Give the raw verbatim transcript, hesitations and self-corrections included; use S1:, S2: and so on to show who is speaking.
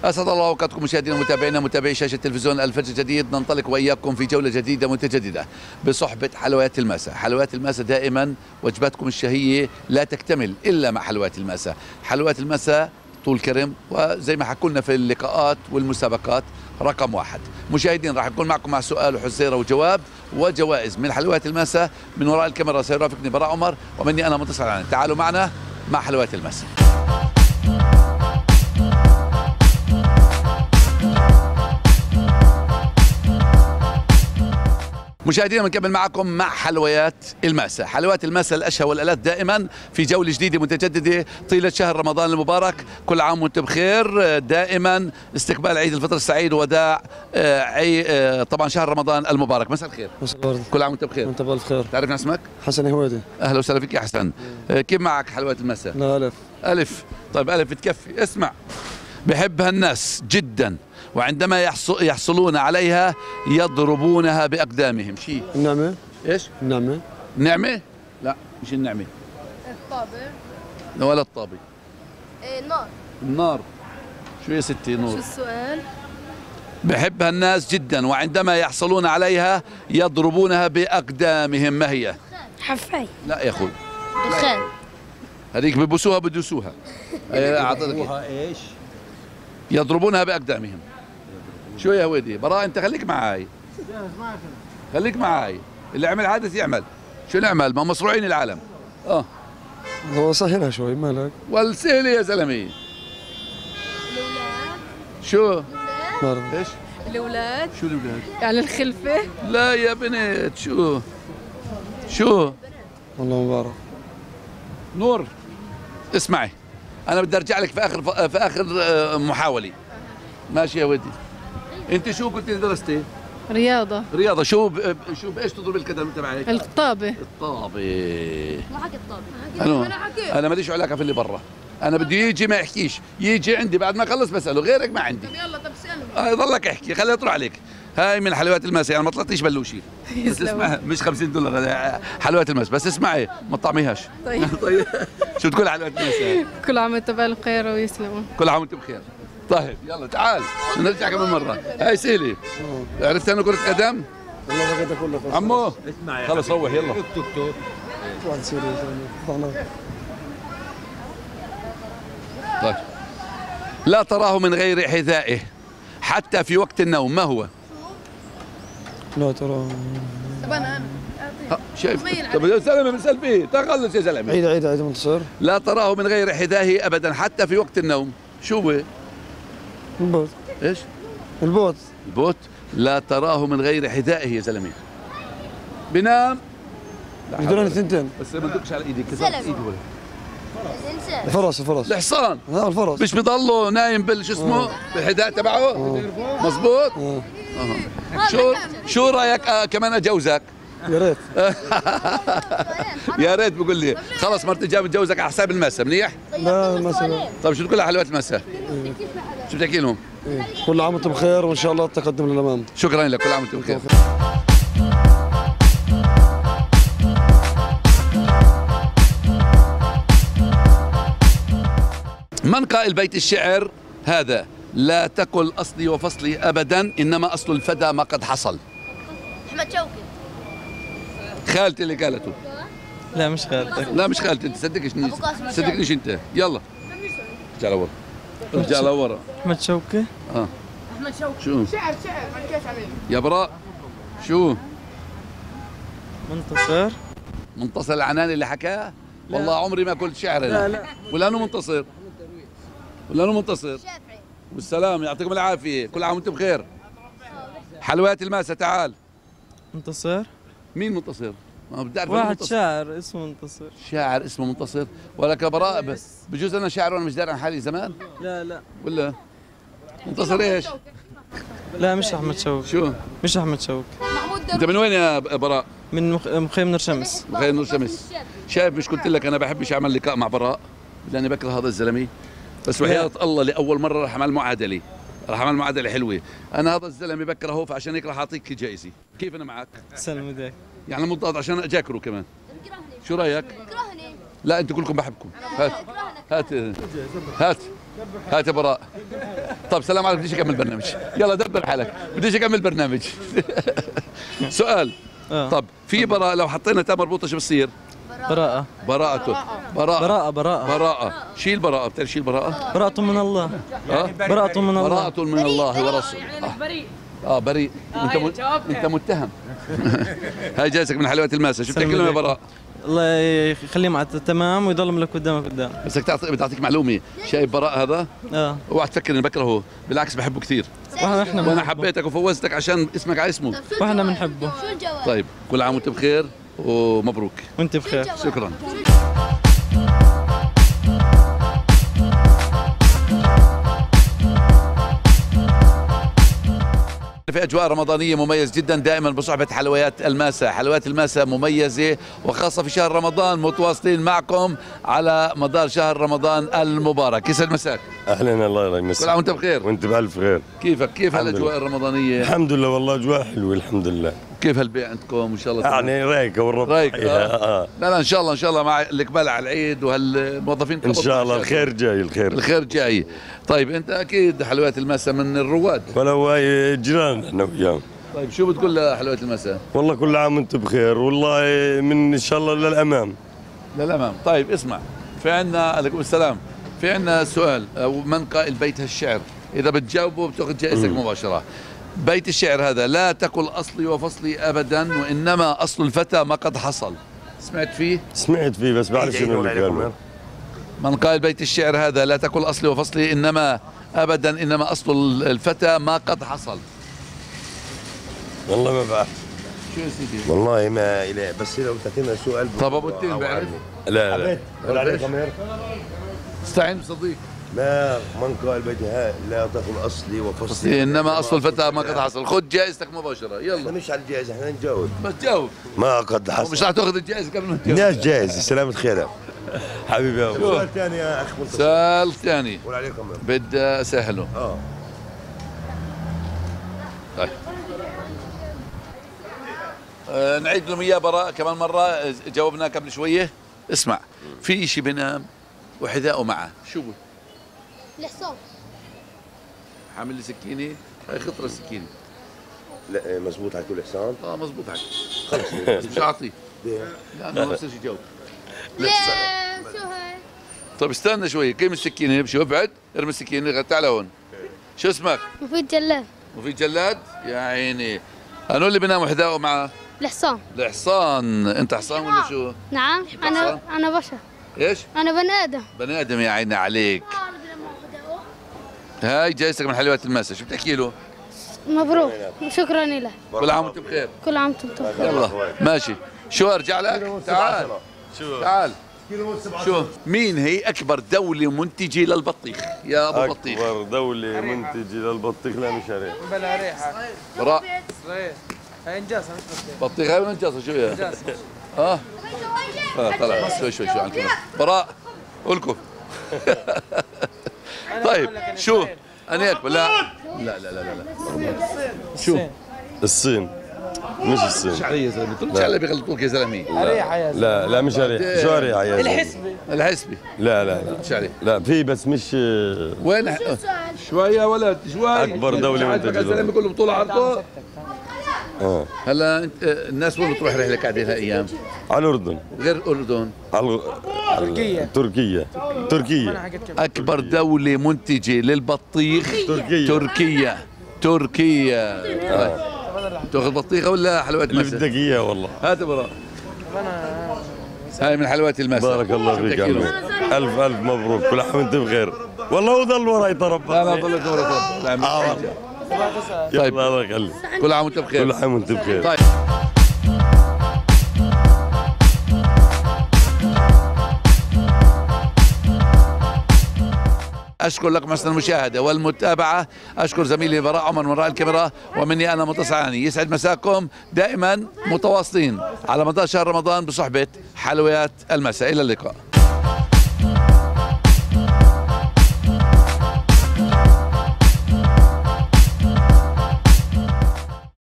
S1: اسعد الله اوقاتكم مشاهدينا ومتابعينا متابعي شاشه تلفزيون الفجر الجديد. ننطلق واياكم في جوله جديده متجدده بصحبه حلويات الماسه. حلويات الماسه دائما وجباتكم الشهيه لا تكتمل الا مع حلويات الماسه. حلويات الماسه طول كرم، وزي ما حكوا لنا في اللقاءات والمسابقات رقم واحد. مشاهدين راح نكون معكم مع سؤال وحزيره وجواب وجوائز من حلويات الماسه. من وراء الكاميرا سيرافقني براء عمر، ومني انا منتصر العنان. تعالوا معنا مع حلويات الماسه. مشاهدينا بنكمل معكم مع حلويات الماسة. حلويات الماسة الأشهى والألذ دائما في جولة جديدة متجددة طيلة شهر رمضان المبارك. كل عام وانتم بخير. دائما استقبال عيد الفطر السعيد ووداع عي طبعا شهر رمضان المبارك. مساء الخير.
S2: مساء الورد.
S1: كل عام وانت بخير.
S2: وانت بألف خير.
S1: تعرفنا اسمك؟
S2: حسن هويدي.
S1: أهلا وسهلا فيك يا حسن. كيف معك حلويات الماسة؟
S2: لا ألف.
S1: ألف. طيب ألف تكفي. اسمع، بحبها الناس جدا، وعندما يحصلون عليها يضربونها بأقدامهم. شيء
S2: النعمة.
S1: ايش؟
S2: النعمة.
S1: النعمة؟ لا مش النعمة.
S3: الطابة.
S1: ولا الطابة.
S3: إيه النار.
S1: النار. شو يا ستي نور؟
S3: شو السؤال؟
S1: بحبها الناس جدا، وعندما يحصلون عليها يضربونها بأقدامهم. ما هي؟
S3: حفاية.
S1: لا يا أخوي.
S3: دخان.
S1: هذيك ببوسوها بدوسوها. أعطيتك
S4: ايش؟
S1: يضربونها بأقدامهم. شو يا هويدي؟ براء أنت خليك معاي. خليك معاي. اللي عمل حادث يعمل. شو نعمل؟ ما مصروعين العالم. اه
S2: هو سهلها شوي مالك.
S1: والسهلة يا زلمة.
S3: الأولاد.
S1: شو؟
S2: ما أعرف.
S1: ايش؟
S3: الأولاد.
S1: شو الأولاد؟
S3: يعني الخلفة.
S1: لا يا بنت. شو؟ شو؟
S2: والله ما بعرف.
S1: نور اسمعي، أنا بدي أرجع لك في آخر في آخر محاولة. ماشي يا ودي. أنت شو كنت درستي؟
S3: رياضة.
S1: رياضة. شو ب... شو بإيش تضرب القدم تبعك؟
S3: الطابة.
S1: الطابة.
S3: ما حكي الطابة.
S1: أنا أنا ماليش علاقة في اللي برا. أنا بدي يجي ما يحكيش، يجي عندي بعد ما أخلص بسأله، غيرك ما عندي.
S3: طب يلا طب سألني.
S1: آه ضلك احكي، خليها تروح عليك. هاي من حلويات الماسة، يعني ما طلعتيش بلوشي. بس اسمعها، مش خمسين دولار حلويات الماسة، بس اسمعي ما تطعميهاش.
S3: طيب.
S1: طيب شو تقول حلويات الماسة؟
S3: كل عام وانتم بألف خير ويسلموا.
S1: كل عام وانت بخير. طيب يلا تعال نرجع كمان مرة. هاي سيلي، عرفت أنا كرة قدم؟
S2: والله بقيت كله خلص.
S1: عمو
S4: اسمع يا
S1: خلص روح يلا.
S4: توك توك.
S2: واحد سوري.
S1: طيب. لا تراه من غير حذائه حتى في وقت النوم. ما هو؟
S2: لا ترى.
S3: طب أنا أنا.
S1: ها، شايف؟ طب يا زلمه بنسال فيه، تخلص يا زلمه.
S2: عيد عيد عيد منتصر.
S1: لا تراه من غير حذائه ابدا حتى في وقت النوم. شو هو؟
S2: البوت.
S1: ايش؟
S2: البوت.
S1: البوت. لا تراه من غير حذائه يا زلمه. بنام.
S2: بدون اثنتين.
S1: بس ما تدقش على ايدي، كسرت ايدي ولا.
S3: الإنسان.
S2: الفرس الفرس.
S1: الحصان.
S2: ها الفرس.
S1: مش بضله نايم بالشو اسمه؟ بالحذاء تبعه؟ مزبوط؟
S2: آه.
S1: شو شو رايك آه كمان اجوزك؟
S2: يا ريت.
S1: يا ريت بقول لي خلص مرتي جاب تجوزك على حساب المسا. منيح؟
S2: لا مثلا.
S1: طيب شو تقول على حلوات المسا؟ شو بتحكي لهم؟
S2: كل عام وانتم بخير وان شاء الله التقدم للامام.
S1: شكرا لك. كل عام وانتم بخير. من قائل بيت الشعر هذا؟ لا تقل أصلي وفصلي أبدا، إنما أصل الفدا ما قد حصل.
S3: أحمد شوقي.
S1: خالتي اللي قالته.
S5: لا مش خالتك.
S1: لا مش خالتي، انت صدقنيش صدقنيش انت. يلا ارجع لورا، ارجع لورا.
S5: احمد شوقي.
S1: اه
S3: أحمد شوقي.
S1: شو؟
S3: شعر شعر ما كيف عمل.
S1: يا براء شو؟
S5: منتصر.
S1: منتصر العناني اللي حكاه؟ والله عمري ما قلت شعر.
S5: لا لا.
S1: ولا انه منتصر؟ ولا انه منتصر؟
S3: شافعي.
S1: والسلام، يعطيكم العافيه. كل عام وانتم بخير. حلويات الماسة تعال.
S5: منتصر.
S1: مين منتصر؟ ما بدي اعرف.
S5: واحد
S1: منتصر.
S5: شاعر اسمه منتصر.
S1: شاعر اسمه منتصر؟ ولك براء بس بجوز انا شاعر وانا مش داري عن حالي زمان.
S5: لا لا.
S1: ولا منتصر ايش؟
S5: لا مش احمد شوقي.
S1: شو؟
S5: مش احمد شوقي.
S3: محمود
S1: انت من وين يا براء؟
S5: من مخ... مخيم نور شمس.
S1: مخيم نور شمس. شايف مش قلت لك انا بحبش اعمل لقاء مع براء لاني بكره هذا الزلمه، بس وحياة الله لاول مره راح اعمل معادله، راح اعمل معادله حلوه. انا هذا الزلمه بكرهه، فعشان هيك راح اعطيك جائزه. كيف انا معك؟
S5: سلم ايديك.
S1: يعني مضاد عشان اجاكره كمان. شو رايك؟
S3: اكرهني.
S1: لا انتوا كلكم بحبكم. هات هات هات هات يا براء. طب سلام عليكم، بديش اكمل برنامج. يلا دبر حالك، بديش اكمل برنامج. سؤال.
S5: آه.
S1: طب في براء لو حطينا تاء مربوطه شو بصير؟
S5: براءة
S1: براءته. براءة.
S5: براءة براءة
S1: براءة. شيل براءة، بتعرف شيل براءة؟
S5: براءة من الله.
S1: ها؟
S5: براءة من الله.
S1: براءة من الله ورسوله.
S3: بريء.
S1: اه بريء. انت م... انت متهم. هاي جايزك من حلويات الماسة، شو بتحكي لهم يا براء؟
S5: الله يخليه مع التمام ويضل لك قدامك قدام.
S1: بس بدك تعطي بتعطيك معلومة، شايف براء هذا؟
S5: اه
S1: اوعى تفكر اني بكرهه، بالعكس بحبه كثير.
S5: واحنا احنا
S1: وانا
S5: بنحبه.
S1: حبيتك وفوزتك عشان اسمك على اسمه.
S5: واحنا بنحبه.
S3: شو الجواب؟
S1: طيب كل عام وانت بخير ومبروك.
S5: وانت بخير.
S1: شكرا. في أجواء رمضانية مميز جدا دائما بصحبة حلويات الماسة. حلويات الماسة مميزة وخاصة في شهر رمضان، متواصلين معكم على مدار شهر رمضان المبارك. يسعد مساك.
S4: اهلا، الله يمسك.
S1: كل عام وانت بخير.
S4: وانت بالف خير.
S1: كيفك؟ كيف
S4: الحمد
S1: هالأجواء الرمضانية؟
S4: الحمد لله والله اجواء حلوه الحمد لله.
S1: كيف هالبيع عندكم ان شاء الله؟
S4: يعني رايقه والرب
S1: رايق.
S4: آه. آه.
S1: لا لا ان شاء الله ان شاء الله مع الاقبال على العيد وهالموظفين
S4: ان شاء الله الخير جاي الخير.
S1: الخير جاي. طيب انت اكيد حلويات المساء من الرواد.
S4: ولو جيران احنا وياهم.
S1: طيب شو بتقول لحلويات المساء؟
S4: والله كل عام وانت بخير، والله من ان شاء الله للامام.
S1: للامام. طيب اسمع، في عندنا عليكم السلام، في عندنا سؤال او من قائل بيت هالشعر، اذا بتجاوبه بتاخذ جائزتك مباشره. بيت الشعر هذا: لا تقل اصلي وفصلي ابدا وانما اصل الفتى ما قد حصل. سمعت فيه؟
S4: سمعت فيه بس بعرف شنو اللي قاله.
S1: من قال بيت الشعر هذا: لا تقل اصلي وفصلي انما ابدا انما اصل الفتى ما قد حصل.
S4: والله ما بعرف.
S1: شو يا سيدي؟
S4: والله ما إله، بس لو تعطينا سؤال.
S1: طب ابو التين بعرف؟
S4: لا لا
S1: ولا عليك ضمير؟ استعين بصديق.
S4: ما من قال بيتها لا تقل اصلي وفصلي
S1: انما اصل الفتى ما قد حصل. خذ جائزتك مباشره يلا.
S4: مش على الجائزه، احنا نجاوب.
S1: بس جاوب.
S4: ما قد حصل.
S1: مش راح تاخذ الجائزه قبل ما تجاوب.
S4: ناس جائزه. سلامة خير حبيبي. يا سؤال ثاني يا اخ منتصر.
S1: سؤال ثاني.
S4: قول عليكم.
S1: بدي اسهله.
S4: اه
S1: طيب آه نعيد لهم اياه براء كمان مره، جاوبناه قبل شويه. اسمع، في شيء بنام وحذاءه معه، شو هو؟
S3: الحصان.
S1: حامل لي سكينه، هاي خطره السكينه.
S4: لا مزبوط على كل حسان.
S1: اه مزبوط حكي. خلص مش اعطيه لانه ما بصيرش يجاوب.
S3: لا شو هاي؟
S1: طيب استنى شوي، قيم السكينه، امشي وابعد، ارمي السكينه، تعال هون. شو اسمك؟
S3: مفيد جلاد.
S1: وفي جلاد؟ يا عيني. هنو اللي بيناموا حذاءه معه؟
S3: الحصان.
S1: الحصان. انت حصان ولا شو؟
S3: نعم انا انا بشر.
S1: ايش؟
S3: انا بني ادم.
S1: بني ادم. يا عيني عليك. هاي جايزتك من حلويات الماسة، شو بتحكي له؟
S3: مبروك، شكرا لك.
S1: كل عام وانت بخير.
S3: كل عام وانتم بخير.
S1: يلا ماشي. شو ارجع لك؟ تعال تعال. شو مين هي اكبر دولة منتجة للبطيخ يا ابو بطيخ؟
S4: اكبر دولة منتجة للبطيخ. لا مش عارف.
S5: بلا ريحة.
S1: براء.
S5: صحيح. هاي انجازها مش بطيخ.
S1: بطيخ هاي ولا نجاسة شو هي؟
S5: انجازها.
S1: اه اه طلع شوي شوي شوي عن كده. براء قولكم. طيب شو؟ انا اكبر. لا لا لا لا لا شو؟
S4: الصين. مش الصين.
S1: شعرية يا زلمة، كل شعرية بيغلطوك يا زلمة.
S5: ريحة يا زلمة.
S4: لا لا مش عارف. شو عارف يا زلمة؟
S5: الحسبة.
S1: الحسبي.
S4: لا لا لا
S1: شعرية.
S4: لا في بس مش.
S1: وين شوي يا ولد شوي.
S4: أكبر دولة منتجة.
S1: الزلمة كله بطولة عرضه.
S4: اه
S1: هلا انت الناس وين بتروح رحلة قاعدة هالايام؟
S4: على الأردن.
S1: غير الأردن.
S4: على
S5: تركيا.
S4: تركيا. تركيا.
S1: أكبر دولة منتجة للبطيخ
S4: تركيا.
S1: تركيا. تركيا. طيب. تاخذ بطيخة ولا حلويات
S4: اللي
S1: مسا؟
S4: بدك اياه والله.
S1: هات براء. هاي من حلويات المسا.
S4: بارك الله فيك يا عمي. الف الف مبروك، كل عام وانت بخير. والله هو ضل وراي ترى.
S1: لا لا ضلك ورا. طيب
S4: الله يخليك.
S1: كل عام وانت بخير.
S4: كل عام وانت بخير.
S1: طيب أشكر لكم حسن المشاهدة والمتابعة. أشكر زميلي براء عمر من وراء الكاميرا، ومني أنا منتصر عني. يسعد مساكم دائما متواصلين على مدار شهر رمضان بصحبة حلويات المساء. إلى اللقاء.